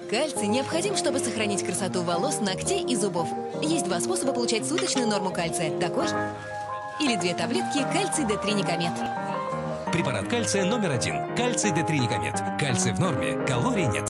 Кальций необходим, чтобы сохранить красоту волос, ногтей и зубов. Есть два способа получать суточную норму кальция. Такой или 2 таблетки кальций D3 Никомед. Препарат кальция номер 1. Кальций D3 Никомед. Кальций в норме, калорий нет.